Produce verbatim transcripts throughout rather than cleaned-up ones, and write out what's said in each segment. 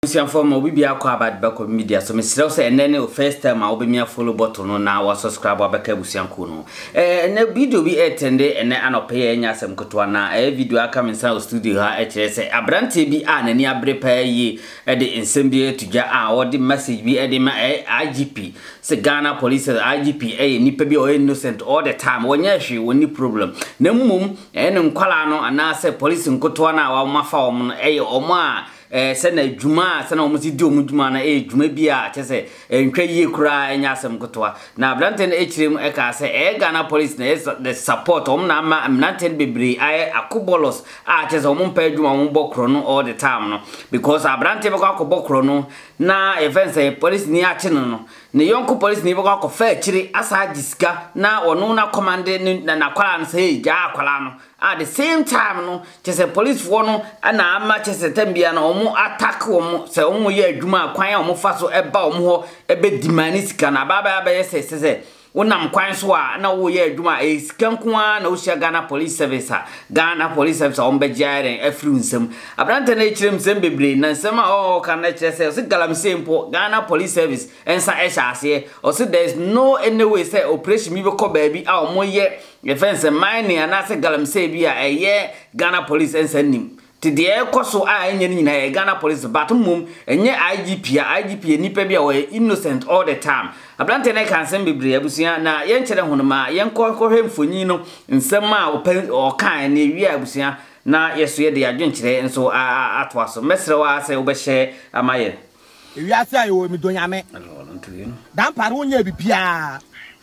Inform will be about back of media, so Miss Rose and then the first time I'll be me a follow button now or subscribe or back Busiankuno. And the video be attended and then I'll pay any some Cotuana, a video coming inside studio. H S A Branty be an and near prepare ye at the Insembia to Ja or the message be at the I G P. Say Ghana police I G P a nipa be or innocent all the time when you when the problem. No mum and um Kalano and I say police in Cotuana or my farm a or ma. Eh sena djuma sena omusi di omudjuma na eh djuma bia kyese entwa yi kura enya asem kotoa na Abranten echirem e ka se e Ghana police na the support om na ma Abranten bebre ai akobolos a kyese om mpa djuma om bokro no all the time no because Abranten be kwa akobokro no na events e police ni ache no no ne yonko police ni be kwa akofa achiri asa gisika na ono na command na na kwala no se ja kwala no at the same time no kyese police for no na ama kyese tambia na omo attack omo se omo ye adwuma kwan a omo fa so eba omo ho ebe dimani sika na baba aba ye se se wonam kwan so a na wo ye adwuma e sika nkoa na wo hia Ghana police service a Ghana police service on be jaren afri nsem Abrante na echirem nsem bebre na nsem a o kan na kire se o se galamse mpo Ghana police service ensa esha ase o se there is no any way say operation mi be ko baabi a omo ye defense mining and ase galamse bi a eye Ghana police ensa nim Tidiye koso a enye ni na Ghana police but mum enye I G P a I G P nipa bia we innocent all the time Abrante na kan sem bebre abusia na yen kire honoma yen kokohwe mfonyi no nsem a o kan na wi abusia na yeso ye de adwenkire nso atwa so mesrewa se obehye amaye wi ase ayo mi donyame dan pare wonya bibia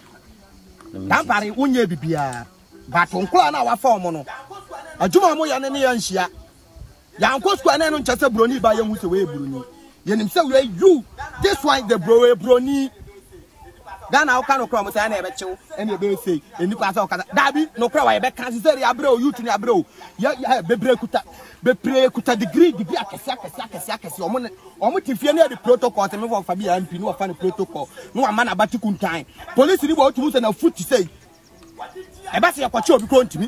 dan pare wonya bibia but onkula na wa form no adwuma mo ya ne ne yanhia Yanko square no nchase broni ba yehu se we broni yenim se we you this one the bro we broni Ghana o kan okra mo say na e be chew e na e be say enipa say okada dabi no kra wa e be kan se ya bro you to ya bro ya bebre kuta bebre kuta degree degree akese akese akese akese omo omo tifie na the protocol te me for fa bi ya mp no fa the protocol no ama na bati kuntan police ni bo otumu se na foot say e ba se ya kwache obi ko ntimi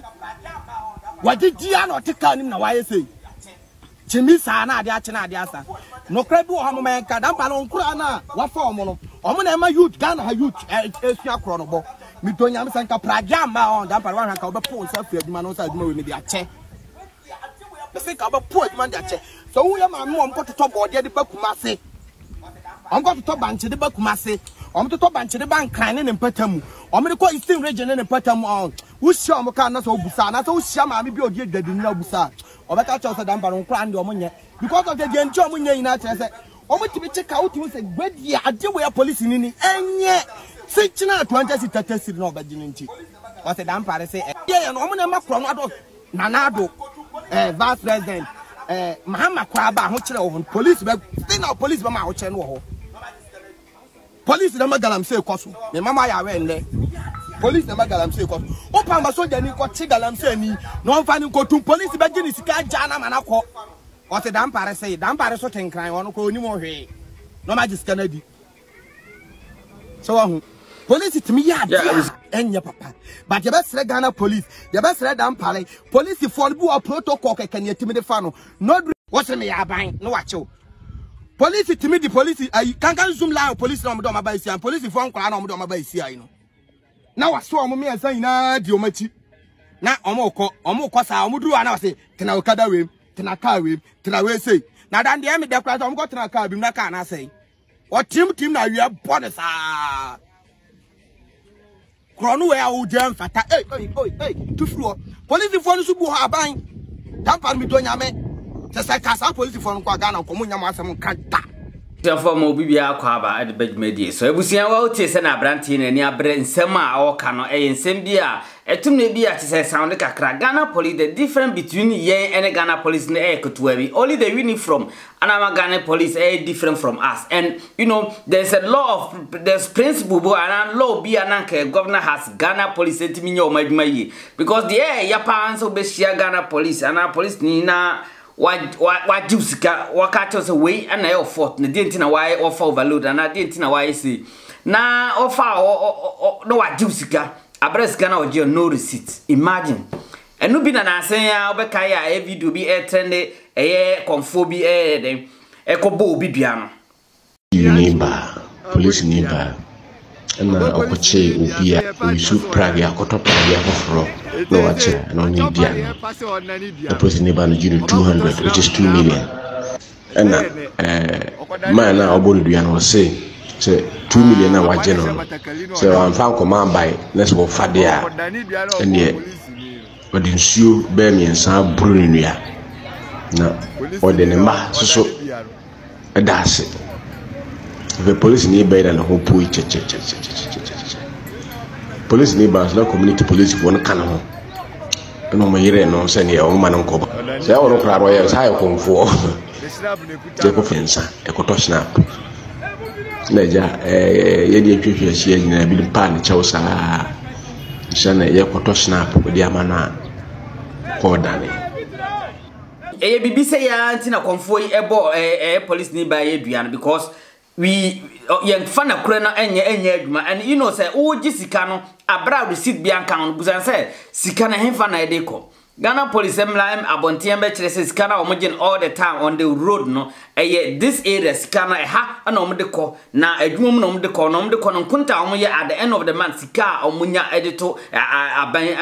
wadi dia na otika nim na wa ye say Chimi sa na ade ache na ade asa no kra bi wo ha mama enka dan pa no nkura na wa fa omo no omo na ema youth Ghana ha youth esua kro no bo mi do nyam sanka praja ma on dan pa wa hanka obe po nsa fi aduma no sa aduma we ni bi ache be se ka obe po aduma de ache so wo ya ma mo mko toto bo de de bakuma se onko toto banche de bakuma se omo toto banche de bankan ne ne mpatamu omo de ko eastern region ne ne mpatamu on wo hia omo ka na so obusa na so wo hia ma mi bi odi adwadu na obusa Obeka chosa dan baron kra ndi omonye because of the genchi omonye ina kire se omo tibi cheka utimi se gbedi ade we police ni ni enye se china twenty thirty siri na obagini nti o se dan pare se ye no omo na makro no ado nanado eh vice president eh mahama kwa ba ho kire wo police be na police be ma ho kire no ho police na magalam se koso me mama ya we nle Police na magalam se ko. O pa ma soja ni ko chi galam se ni. No fa ni ko tum police be gini sika ja na manako. O te dan pare se, dan pare so tenkran won ko oni mo hwe. No ma ji sika na di. So wa police timi ya enya papa. But ye be sre Ghana police, ye be sre dan pare. Police for bu o protocol keke ni timi de fa no. No wo se me ya ban, no wa chew. Police timi di police ai kan kan zoom la police na mo do ma ba isi an police for nkwa na mo do ma ba isi ai no. Na waso omo me ansan ina di omachi na omo ko omo ko sa omo duru ana wase tena okada we tena car we tena we say na dan de me de kwa omo ko tena car bi na car na say o tim tim na wi body sa kronu we a o jam fata eh eh eh tufuro police for no su bu ha ban dan pa mi do nyame se se ka sa police for no kwa Ghana ko mo nyam asem kanta Therefore, mo bibia akwa ba ade badwumadi so ebusia wa otie se na Abrante na ni abre nsem a o ka no e nsem bia etum na bia te se sound kakra Ghana police the difference between ye and Ghana police na e kotua bi only the winning from anama Ghana police e different from us and you know there's a law of there's principle bo and law bi ananka governor has Ghana police etimi nya o madwuma yi because the e ya pa anso be share Ghana police and police ni na wa wa jusika wakati so we ana your fault na denti na why offer overload na denti na why say na offer no wa jusika abreska na oje no receipt imagine enu bi na na asen ya obeka ya e video bi e trend e confo bi e den ekobo obi dua no Uniba police niba na okoche obia oyisu prague akoto prague afoforo no wache no ni bia the police niba no jiri two hundred which is two million and eh man na obodo dua no say say two million na waje no so am fan command by let's go fadia and ye odi nsuo be mi nsa buru nua na odi ne ma so edase the police need better than who put che che che che police need bas la community police won kan ho no mo yire no se ne o ma no ko ba se o ro kra ro ya sai ko mfo je ko fensa e ko to snap na ja eh ye di twetwe hia nyina bi pa ne chawsa shana ye ko to snap ko di amana ko dane e bibi se ya antina konfo yi ebo eh police need by eduan because we young fan akura na enye enye aduma and you know say o gi sika no abra receipt bi anka no busan say sika na hemfa na ede ko Ghana police emla em abonten be kire say sika na omogin all the time on the road no eh this area sika na ha na omde ko na aduma mu na omde ko na omde ko no kunta omoye at the end of the month sika omunya edito aban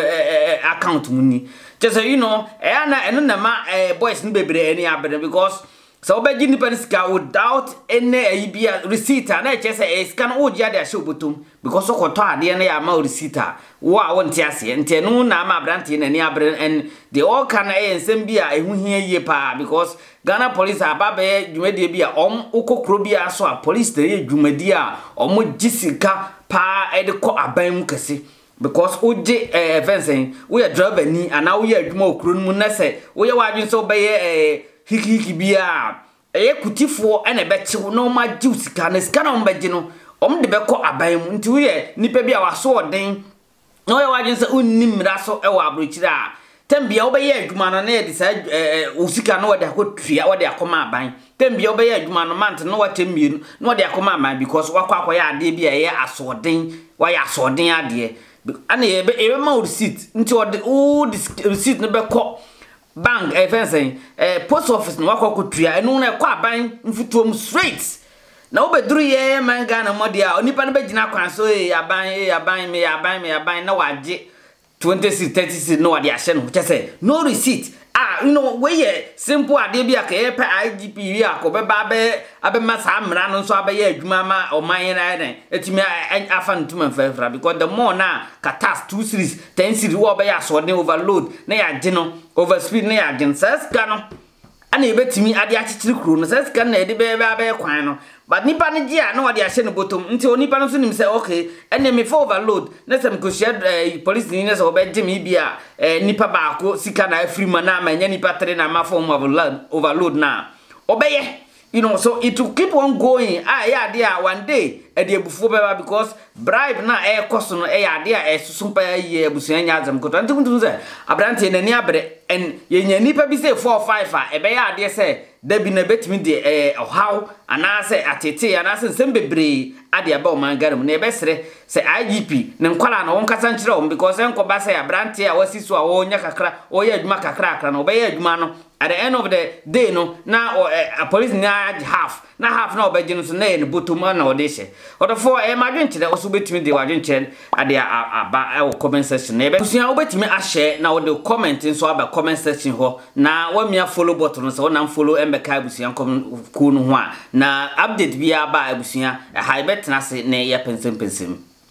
account muni just you know eh na eno na ma boys ni bebre any abere because so obeji ni panisika without any ibia receipt na eche say e scan o dia dia shobutum because so koto ade na ya ma receipt wa wonti ase ente no na ma brante na ni abre and they all can e ensem bia ehu hia yie pa because Ghana police ababe dwumadi bia om ukokro bia so a police dey dwumadi a om gisika pa e de ko aban mu kese because oje eh fencing we driver ni ana we adwuma okro mu na say we wadwin so be eh hiki hiki bia eye kutifo ene bechew no ma jiw sika na sika na mbagye no om de beko aban mu nti we nipa bia waso oden no ye wagin se unnim raso e wa abrochira tambia obeye adwuma no na ye de sa usika no wode akotua wode akoma aban tambia obeye adwuma no mant no watemienu no wode akoma aban because wakwa akoya ade bia ye aso oden wa ya aso oden ade ana ye be ma receipt nti wode o receipt no beko bank eh fencing eh post office no wakokutua enu na kwa ban mfutuom straight na obeduru ye manga na modi a onipa no begina kwan so eh aban eh aban me aban me aban na waje twenty thirty no wade ahye no chese no receipt ah you know we ye simple ade bia ka ye pa I G P wi akobe ba be abema sa amra no so abaye adwuma ma oman na na etimi afa ntuma mfafra because the more na katas two series ten series wo be ya so ne overload na ya je no overspeed na ya gen sas ka no ana ebetimi ade achichiri kuro no sas ka na ede be be abe kwan no but nipa ne gi a na wade ahye no bottom nti onipa no so nim say okay ene me for overload na sem ko share police ni na so be jimi bia nipa ba ko sika na free man na ma nya nipa three na ma form overload overload na obeye you know so it will keep on going ah yeah there one day e dey bufo beba because bribe na e cost no e ya there e susun pa ye busuan nya azam ko tanti kuntu say abrante na ni abre en ye nya nipa bi say four five a e be ya there say dabi na betimi de eh how ana say atete ana say sembebre ade aba o mangaram na e be sere say I G P ne nkwala na won kasa nkyere o because enko ba say abrante a wasi so a wo nya kakra o ye adwuma kakra akra na o be ye adwuma no at the end of the day no na a police na half na half na obeje no so na e bottom na o de hye odo for e ma dwenkyere o so betimi de wa dwenkyere ade aba e comment section na e be busuan o betimi a share na o de comment so aba comment section ho na wa mia follow button so na follow embeka busuan ku no ho a na update bia ba busuan ha betena se na ye pensem pensem